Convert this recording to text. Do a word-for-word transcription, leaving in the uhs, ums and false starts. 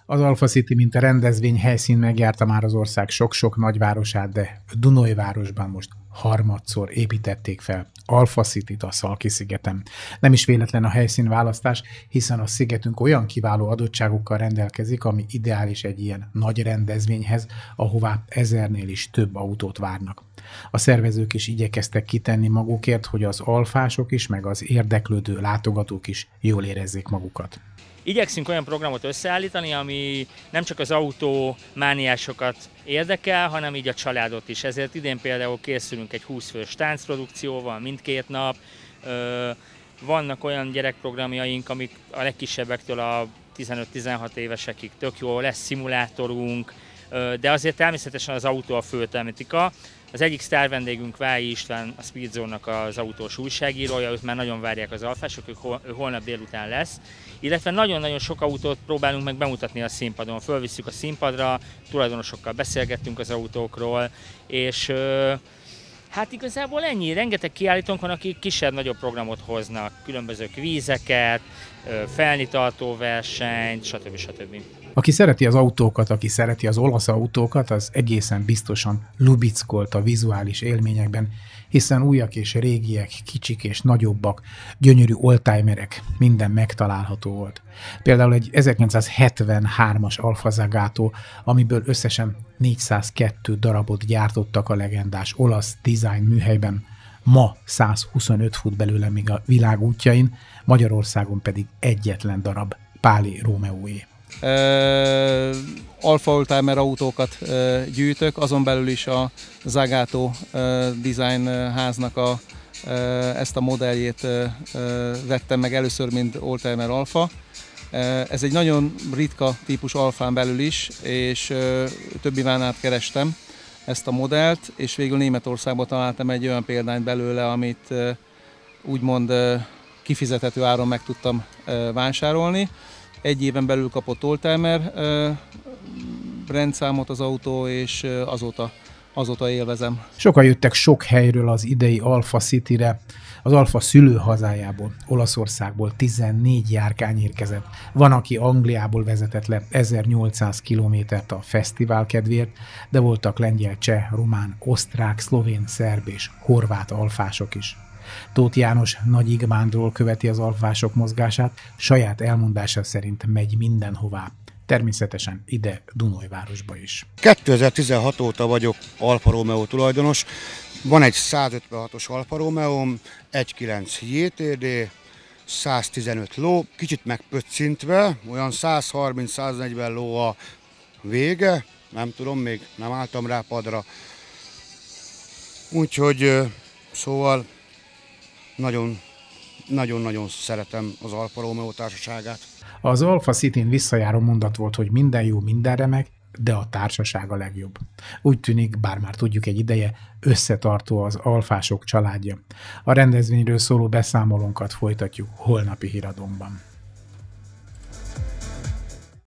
Az Alpha City, mint a rendezvény helyszín megjárta már az ország sok-sok nagyvárosát, de Dunajvárosban most harmadszor építették fel Alpha Cityt a Szalki-szigeten. Nem is véletlen a helyszínválasztás, hiszen a szigetünk olyan kiváló adottságokkal rendelkezik, ami ideális egy ilyen nagy rendezvényhez, ahová ezernél is több autót várnak. A szervezők is igyekeztek kitenni magukért, hogy az alfások is, meg az érdeklődő látogatók is jól érezzék magukat. Igyekszünk olyan programot összeállítani, ami nem csak az autómániásokat érdekel, hanem így a családot is. Ezért idén például készülünk egy húsz fős táncprodukcióval mindkét nap. Vannak olyan gyerekprogramjaink, amik a legkisebbektől a tizenöt-tizenhat évesekig tök jó, lesz szimulátorunk, de azért természetesen az autó a fő tematika. Az egyik sztár vendégünk Vályi István, a Speedzone-nak az autós újságírója, őt már nagyon várják az alfások, ő holnap délután lesz. Illetve nagyon-nagyon sok autót próbálunk meg bemutatni a színpadon. Fölvisszük a színpadra, tulajdonosokkal beszélgettünk az autókról, és hát igazából ennyi. Rengeteg kiállítónk van, akik kisebb-nagyobb programot hoznak, különböző kvízeket, felnitartó versenyt, stb. stb. Aki szereti az autókat, aki szereti az olasz autókat, az egészen biztosan lubickolt a vizuális élményekben, hiszen újak és régiek, kicsik és nagyobbak, gyönyörű oldtimerek, minden megtalálható volt. Például egy ezerkilencszázhetvenhármas Alfa Zagato, amiből összesen négyszázkettő darabot gyártottak a legendás olasz design műhelyben, ma százhuszonöt fut belőle még a világ útjain, Magyarországon pedig egyetlen darab, Páli Rómeóé. Uh, Alfa oldtimer autókat uh, gyűjtök, azon belül is a Zagato uh, design háznak a, uh, ezt a modelljét uh, uh, vettem meg először, mint oldtimer Alfa. Uh, ez egy nagyon ritka típus Alfán belül is, és uh, több éván át kerestem ezt a modellt, és végül Németországban találtam egy olyan példányt belőle, amit uh, úgymond uh, kifizethető áron meg tudtam uh, vásárolni. Egy éven belül kapott oldtimer uh, rendszámot az autó, és uh, azóta, azóta élvezem. Sokan jöttek sok helyről az idei Alpha Cityre. Az Alfa szülőhazájából, Olaszországból tizennégy járkány érkezett. Van, aki Angliából vezetett le ezernyolcszáz kilométert a fesztivál kedvéért, de voltak lengyel, cseh, román, osztrák, szlovén, szerb és horvát alfások is. Tóth János Nagy Igmándról követi az alfások mozgását, saját elmondása szerint megy mindenhová. Természetesen ide Dunajvárosba is. kétezer-tizenhat óta vagyok Alfa Romeo tulajdonos. Van egy százötvenhatos Alfa Romeóm, egy egész kilenc jé té dé, száztizenöt ló, kicsit megpöccintve, olyan százharminc-száznegyven ló a vége, nem tudom, még nem álltam rá padra. Úgyhogy szóval nagyon, nagyon-nagyon szeretem az Alfa Romeo társaságát. Az Alpha Cityn visszajáró mondat volt, hogy minden jó, minden remek, de a társaság a legjobb. Úgy tűnik, bár már tudjuk egy ideje, összetartó az alfások családja. A rendezvényről szóló beszámolónkat folytatjuk holnapi híradónkban.